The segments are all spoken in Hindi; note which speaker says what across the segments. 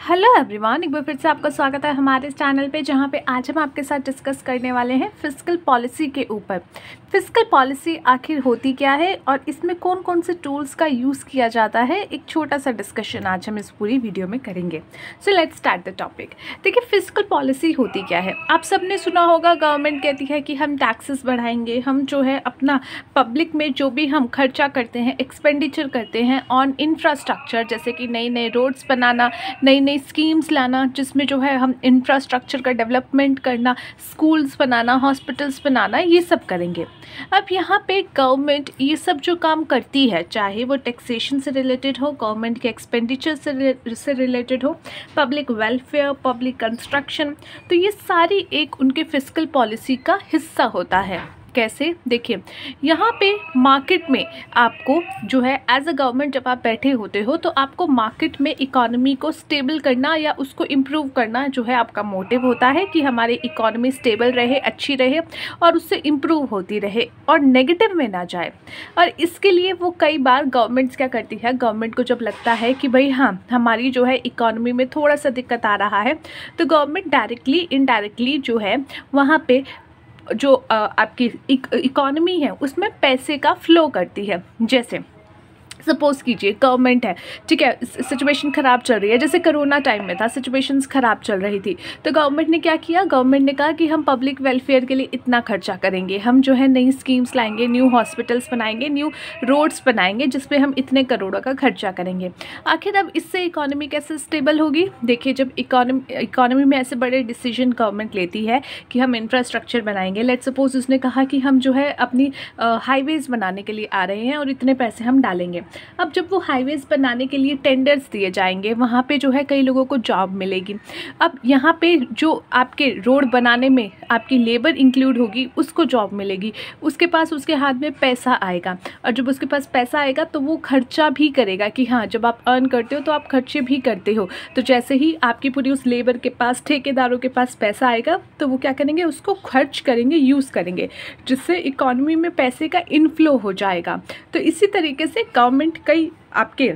Speaker 1: हेलो एवरीवन, एक बार फिर से आपका स्वागत है हमारे इस चैनल पे, जहाँ पे आज हम आपके साथ डिस्कस करने वाले हैं फिस्कल पॉलिसी के ऊपर। फिस्कल पॉलिसी आखिर होती क्या है और इसमें कौन कौन से टूल्स का यूज़ किया जाता है, एक छोटा सा डिस्कशन आज हम इस पूरी वीडियो में करेंगे। So let's start the topic. देखिए, फिस्कल पॉलिसी होती क्या है। आप सबने सुना होगा, गवर्नमेंट कहती है कि हम टैक्सेस बढ़ाएंगे, हम जो है अपना पब्लिक में जो भी हम खर्चा करते हैं, एक्सपेंडिचर करते हैं ऑन इंफ्रास्ट्रक्चर, जैसे कि नई नई रोड्स बनाना, नई नई स्कीम्स लाना, जिसमें जो है हम इंफ्रास्ट्रक्चर का डेवलपमेंट करना, स्कूल्स बनाना, हॉस्पिटल्स बनाना, ये सब करेंगे। अब यहाँ पे गवर्नमेंट ये सब जो काम करती है, चाहे वो टैक्सेशन से रिलेटेड हो, गवर्नमेंट के एक्सपेंडिचर से रिलेटेड हो, पब्लिक वेलफेयर, पब्लिक कंस्ट्रक्शन, तो ये सारी एक उनके फिस्कल पॉलिसी का हिस्सा होता है। कैसे? देखिए, यहाँ पे मार्केट में आपको जो है एज अ गवर्नमेंट जब आप बैठे होते हो तो आपको मार्केट में इकोनॉमी को स्टेबल करना या उसको इम्प्रूव करना जो है आपका मोटिव होता है, कि हमारी इकोनॉमी स्टेबल रहे, अच्छी रहे और उससे इम्प्रूव होती रहे और नेगेटिव में ना जाए। और इसके लिए वो कई बार गवर्नमेंट्स क्या करती है, गवर्नमेंट को जब लगता है कि भाई हाँ, हमारी जो है इकोनॉमी में थोड़ा सा दिक्कत आ रहा है, तो गवर्नमेंट डायरेक्टली इनडायरेक्टली जो है वहाँ पे जो आपकी इकोनॉमी है उसमें पैसे का फ्लो करती है। जैसे सपोज़ कीजिए गवर्नमेंट है, ठीक है, सिचुएशन ख़राब चल रही है, जैसे कोरोना टाइम में था, सिचुएशंस ख़राब चल रही थी, तो गवर्नमेंट ने क्या किया, गवर्नमेंट ने कहा कि हम पब्लिक वेलफेयर के लिए इतना खर्चा करेंगे, हम जो है नई स्कीम्स लाएंगे, न्यू हॉस्पिटल्स बनाएंगे, न्यू रोड्स बनाएंगे, जिस पे हम इतने करोड़ों का खर्चा करेंगे। आखिर अब इससे इकोनॉमी कैसे स्टेबल होगी? देखिए, जब इकोनॉमी में ऐसे बड़े डिसीजन गवर्नमेंट लेती है कि हम इंफ्रास्ट्रक्चर बनाएंगे, लेट्स सपोज उसने कहा कि हम जो है अपनी हाईवेज़ बनाने के लिए आ रहे हैं और इतने पैसे हम डालेंगे। अब जब वो हाईवेज़ बनाने के लिए टेंडर्स दिए जाएंगे, वहाँ पे जो है कई लोगों को जॉब मिलेगी। अब यहाँ पे जो आपके रोड बनाने में आपकी लेबर इंक्लूड होगी, उसको जॉब मिलेगी, उसके पास उसके हाथ में पैसा आएगा, और जब उसके पास पैसा आएगा तो वो खर्चा भी करेगा कि हाँ, जब आप अर्न करते हो तो आप खर्चे भी करते हो। तो जैसे ही आपकी पूरी उस लेबर के पास, ठेकेदारों के पास पैसा आएगा, तो वो क्या करेंगे, उसको खर्च करेंगे, यूज़ करेंगे, जिससे इकोनॉमी में पैसे का इनफ्लो हो जाएगा। तो इसी तरीके से गवर्नमेंट कई आपके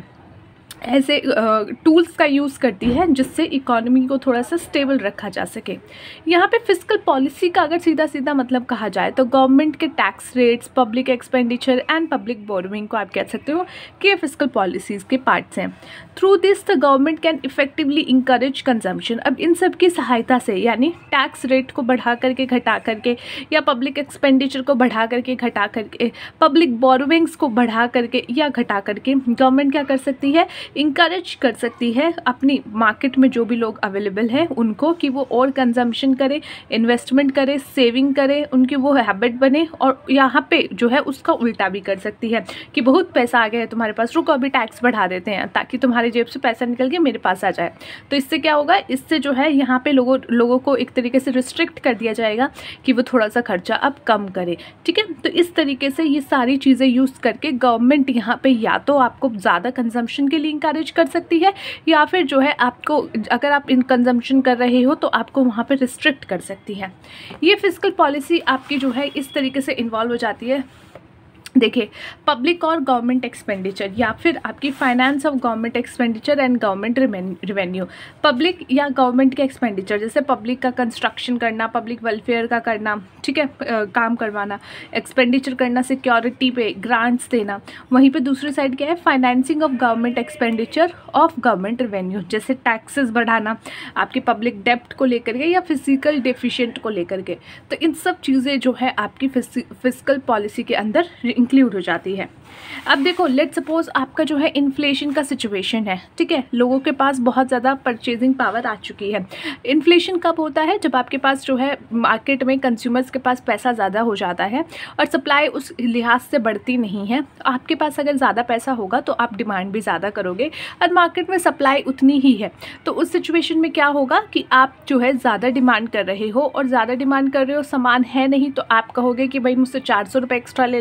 Speaker 1: ऐसे टूल्स का यूज़ करती है जिससे इकोनॉमी को थोड़ा सा स्टेबल रखा जा सके। यहाँ पे फिस्कल पॉलिसी का अगर सीधा सीधा मतलब कहा जाए तो गवर्नमेंट के tax rates, public expenditure and public borrowing को आप कह सकते हो कि ये फिस्कल पॉलिसीज़ के पार्ट्स हैं। Through this the government can effectively encourage consumption. अब इन सब की सहायता से, यानी टैक्स रेट को बढ़ा करके, घटा करके, या पब्लिक एक्सपेंडिचर को बढ़ा करके, घटा करके, पब्लिक बोरोइंग्स को बढ़ा करके या घटा करके, गवर्नमेंट क्या कर सकती है, इंकरेज कर सकती है अपनी मार्केट में जो भी लोग अवेलेबल हैं उनको, कि वो और कंजम्पशन करे, इन्वेस्टमेंट करे, सेविंग करे, उनकी वो हैबिट बने। और यहाँ पे जो है उसका उल्टा भी कर सकती है कि बहुत पैसा आ गया है तुम्हारे पास, रुको अभी टैक्स बढ़ा देते हैं ताकि तुम्हारी जेब से पैसा निकल के मेरे पास आ जाए। तो इससे क्या होगा, इससे जो है यहाँ पे लोगों को एक तरीके से रिस्ट्रिक्ट कर दिया जाएगा कि वो थोड़ा सा खर्चा अब कम करे। ठीक है, तो इस तरीके से ये सारी चीज़ें यूज़ करके गवर्नमेंट यहाँ पे या तो आपको ज़्यादा कंजम्पशन के लिए इंकरेज कर सकती है, या फिर जो है आपको, अगर आप इन कंजम्पशन कर रहे हो तो आपको वहाँ पे रिस्ट्रिक्ट कर सकती है। ये फिस्कल पॉलिसी आपकी जो है इस तरीके से इन्वॉल्व हो जाती है। देखिए, पब्लिक और गवर्नमेंट एक्सपेंडिचर, या फिर आपकी finance of government expenditure and government revenue. Public या गवर्नमेंट के एक्सपेंडिचर, जैसे पब्लिक का कंस्ट्रक्शन करना, पब्लिक वेलफेयर का करना, ठीक है, काम करवाना, एक्सपेंडिचर करना, सिक्योरिटी पे ग्रांट्स देना। वहीं पे दूसरी साइड क्या है, financing of government expenditure of government revenue, जैसे टैक्सेस बढ़ाना आपके पब्लिक डेप्ट को लेकर के या फिजिकल डेफिशिएंट को लेकर के। तो इन सब चीज़ें जो है आपकी फिस्कल पॉलिसी के अंदर इंक्लूड हो जाती है। अब देखो, लेट्स सपोज आपका जो है इन्फ्लेशन का सिचुएशन है, ठीक है, लोगों के पास बहुत ज़्यादा परचेजिंग पावर आ चुकी है। इन्फ्लेशन कब होता है, जब आपके पास जो है मार्केट में कंज्यूमर्स के पास पैसा ज़्यादा हो जाता है और सप्लाई उस लिहाज से बढ़ती नहीं है। आपके पास अगर ज़्यादा पैसा होगा तो आप डिमांड भी ज़्यादा करोगे, और मार्केट में सप्लाई उतनी ही है, तो उस सिचुएशन में क्या होगा कि आप जो है ज़्यादा डिमांड कर रहे हो, और ज़्यादा डिमांड कर रहे हो, सामान है नहीं, तो आप कहोगे कि भाई मुझसे 400 रुपये एक्स्ट्रा ले ले, 4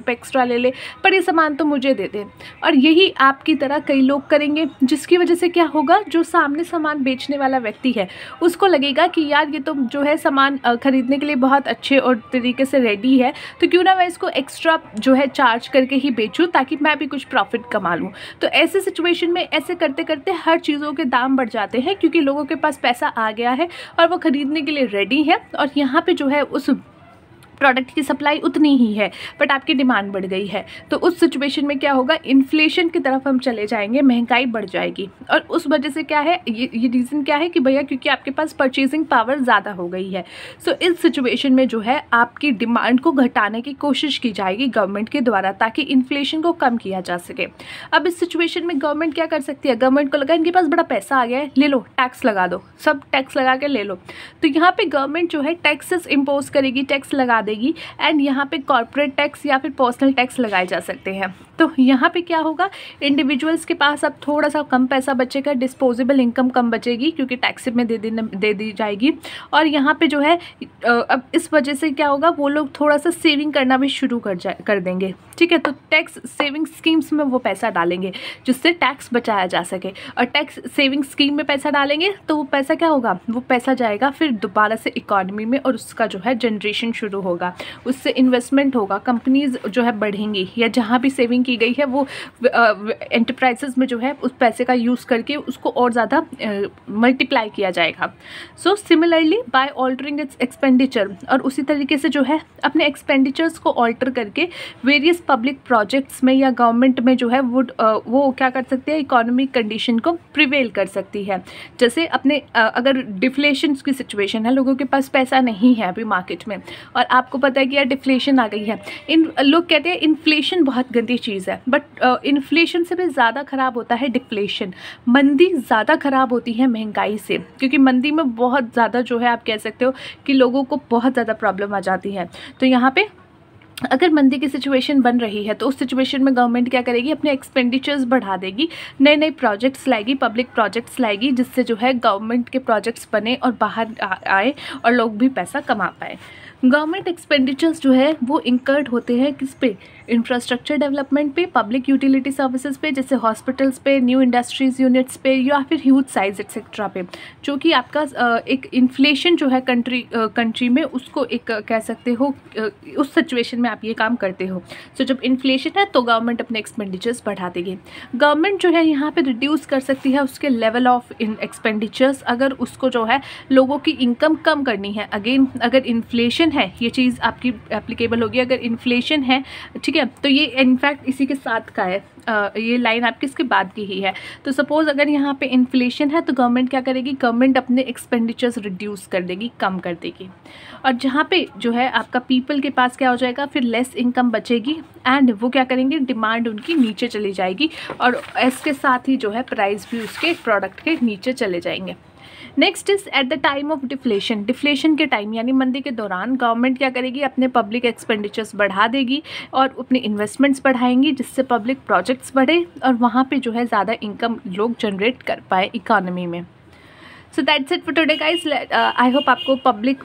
Speaker 1: रुपये एक्स्ट्रा ले ले, पर ये सामान तो मुझे दे दे। और यही आपकी तरह कई लोग करेंगे, जिसकी वजह से क्या होगा, जो सामने सामान बेचने वाला व्यक्ति है उसको लगेगा कि यार ये तो जो है सामान खरीदने के लिए बहुत अच्छे और तरीके से रेडी है, तो क्यों ना मैं इसको एक्स्ट्रा जो है चार्ज करके ही बेचूं ताकि मैं भी कुछ प्रॉफिट कमा लूं। तो ऐसे सिचुएशन में ऐसे करते करते हर चीज़ों के दाम बढ़ जाते हैं, क्योंकि लोगों के पास पैसा आ गया है और वो खरीदने के लिए रेडी है, और यहाँ पे जो है उस प्रोडक्ट की सप्लाई उतनी ही है बट आपकी डिमांड बढ़ गई है। तो उस सिचुएशन में क्या होगा, इन्फ्लेशन की तरफ हम चले जाएंगे, महंगाई बढ़ जाएगी। और उस वजह से क्या है, ये रीज़न क्या है कि भैया क्योंकि आपके पास परचेजिंग पावर ज़्यादा हो गई है। सो इस सिचुएशन में जो है आपकी डिमांड को घटाने की कोशिश की जाएगी गवर्नमेंट के द्वारा, ताकि इन्फ्लेशन को कम किया जा सके। अब इस सिचुएशन में गवर्नमेंट क्या कर सकती है, गवर्नमेंट को लगा इनके पास बड़ा पैसा आ गया है, ले लो टैक्स लगा दो, सब टैक्स लगा के ले लो। तो यहाँ पे गवर्नमेंट जो है टैक्सेस इम्पोज करेगी, टैक्स लगा देगी, एंड यहाँ पे कॉर्पोरेट टैक्स या फिर पर्सनल टैक्स लगाए जा सकते हैं। तो यहाँ पे क्या होगा, इंडिविजुअल्स के पास अब थोड़ा सा कम पैसा बचेगा, डिस्पोजेबल इनकम कम बचेगी क्योंकि टैक्स में दे दी जाएगी। और यहाँ पे जो है अब इस वजह से क्या होगा, वो लोग थोड़ा सा सेविंग करना भी शुरू कर देंगे। ठीक है, तो टैक्स सेविंग स्कीम्स में वो पैसा डालेंगे जिससे टैक्स बचाया जा सके। और टैक्स सेविंग स्कीम में पैसा डालेंगे तो वो पैसा क्या होगा, वो पैसा जाएगा फिर दोबारा से इकोनॉमी में, और उसका जो है जनरेशन शुरू होगा, उससे इन्वेस्टमेंट होगा, कंपनीज जो है बढ़ेंगी, या जहाँ भी सेविंग की गई है वो एंटरप्राइजेस में जो है उस पैसे का यूज़ करके उसको और ज़्यादा मल्टीप्लाई किया जाएगा। So similarly by altering its expenditure, और उसी तरीके से जो है अपने एक्सपेंडिचर्स को ऑल्टर करके वेरियस पब्लिक प्रोजेक्ट्स में या गवर्नमेंट में जो है वो क्या कर सकती है, इकोनॉमिक कंडीशन को प्रिवेल कर सकती है। जैसे अपने अगर डिफ्लेशन की सिचुएशन है, लोगों के पास पैसा नहीं है अभी मार्केट में, और आपको पता है कि यार डिफ्लेशन आ गई है, लोग कहते हैं इन्फ्लेशन बहुत गंदी चीज़ है, बट इन्फ्लेशन से भी ज़्यादा ख़राब होता है डिफ्लेशन। मंदी ज़्यादा ख़राब होती है महंगाई से, क्योंकि मंदी में बहुत ज़्यादा जो है आप कह सकते हो कि लोगों को बहुत ज़्यादा प्रॉब्लम आ जाती है। तो यहाँ पे अगर मंदी की सिचुएशन बन रही है तो उस सिचुएशन में गवर्नमेंट क्या करेगी, अपने एक्सपेंडिचर्स बढ़ा देगी, नए नए प्रोजेक्ट्स लाएगी, पब्लिक प्रोजेक्ट्स लाएगी, जिससे जो है गवर्नमेंट के प्रोजेक्ट्स बने और बाहर आए और लोग भी पैसा कमा पाए। गवर्नमेंट एक्सपेंडिचर्स जो है वो इंकर्ड होते हैं किस पे, इंफ्रास्ट्रक्चर डेवलपमेंट पे, पब्लिक यूटिलिटी सर्विसेज पे, जैसे हॉस्पिटल्स पे, न्यू इंडस्ट्रीज यूनिट्स पे, या फिर ह्यूज साइज एक्सेट्रा पे, जो कि आपका एक इन्फ्लेशन जो है कंट्री में उसको एक कह सकते हो, उस सिचुएशन में आप ये काम करते हो। सो जब इन्फ्लेशन है तो गवर्नमेंट अपने एक्सपेंडिचर्स बढ़ा देगी। गवर्नमेंट जो है यहाँ पे रिड्यूस कर सकती है उसके लेवल ऑफ एक्सपेंडिचर्स, अगर उसको जो है लोगों की इनकम कम करनी है। अगेन अगर इन्फ्लेशन है, ये चीज़ आपकी एप्लीकेबल होगी, अगर इन्फ्लेशन है, ठीक है, तो ये इनफैक्ट इसी के साथ का है, ये लाइन आपकी इसके बाद की ही है। तो सपोज़ अगर यहाँ पे इन्फ्लेशन है तो गवर्नमेंट क्या करेगी, गवर्नमेंट अपने एक्सपेंडिचर्स रिड्यूस कर देगी, कम कर देगी। और जहाँ पे जो है आपका पीपल के पास क्या हो जाएगा, फिर लेस इनकम बचेगी, एंड वो क्या करेंगे, डिमांड उनकी नीचे चली जाएगी, और इसके साथ ही जो है प्राइस भी उसके प्रोडक्ट के नीचे चले जाएंगे। Next is at the time of deflation, deflation के टाइम यानी मंदी के दौरान गवर्नमेंट क्या करेगी, अपने पब्लिक एक्सपेंडिचर्स बढ़ा देगी और अपने इन्वेस्टमेंट्स बढ़ाएंगी, जिससे पब्लिक प्रोजेक्ट्स बढ़े और वहाँ पे जो है ज़्यादा इनकम लोग जनरेट कर पाए इकोनॉमी में। So that's it for today guys. I hope आपको पब्लिक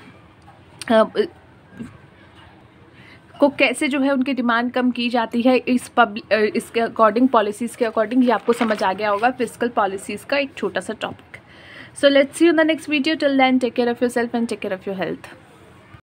Speaker 1: को कैसे जो है उनकी डिमांड कम की जाती है इसके अकॉर्डिंग, पॉलिसीज़ के अकॉर्डिंग, ये आपको समझ आ गया होगा। फिस्कल पॉलिसीज़ का एक छोटा सा topic. So let's see you in the next video. Till then, take care of yourself and take care of your health.